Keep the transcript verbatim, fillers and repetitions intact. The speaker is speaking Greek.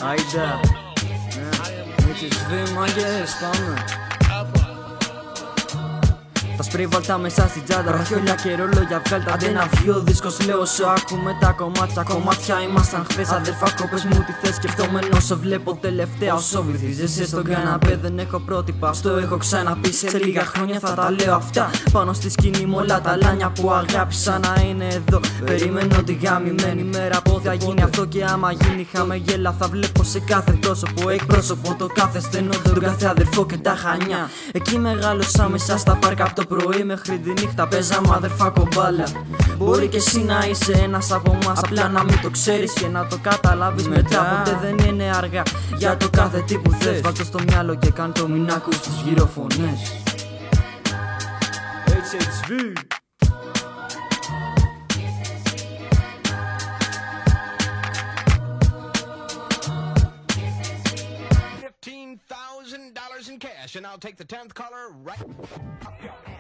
Άιντα, έτσι σβήμαγες, πάμε. Τα σπρίβαλτα μέσα στην τσάντα, ραφιόλια και ρολόγια βγάλτα. Αντέ να βγει ο δίσκος, λέω σου ακούμε τα κομμάτια. Κομμάτια ήμασταν χθες, αδερφάκο πες μου τι θες. Σκεφτόμενο όσο βλέπω τελευταία, όσο βυθίζεσαι στον καναπέ. Δεν έχω πρότυπα, στο έχω ξαναπεί. Σε λίγα χρόνια θα τα λέω αυτά. Πάνω στη σκηνή μου όλα τα λάνια που αγάπησα να είναι εδώ. Περιμένω τη γαμημένη μέρα που θα γίνει αυτό. Και άμα γίνει χαμεγέλα θα βλέπω σε κάθε πρόσωπο. Εκπρόσωπο το κάθε στενό, τον κάθε αδερφό και τα χανιά. Εκεί μεγάλωσα μέσα στα πάρκα από το πρωί μέχρι τη νύχτα παίζαμε αδερφάκο μπάλα. Μπορεί και εσύ να είσαι ένας από εμάς, απλά να μην το ξέρεις και να το καταλάβεις μετά. Ποτέ δεν είναι αργά για το κάθε τι που θες. Βάλ' το στο μυαλό και κάν το μην ακούς τις γύρω φωνές. έιτς έιτς βι fifteen thousand dollars in cash, and I'll take the tenth caller right up.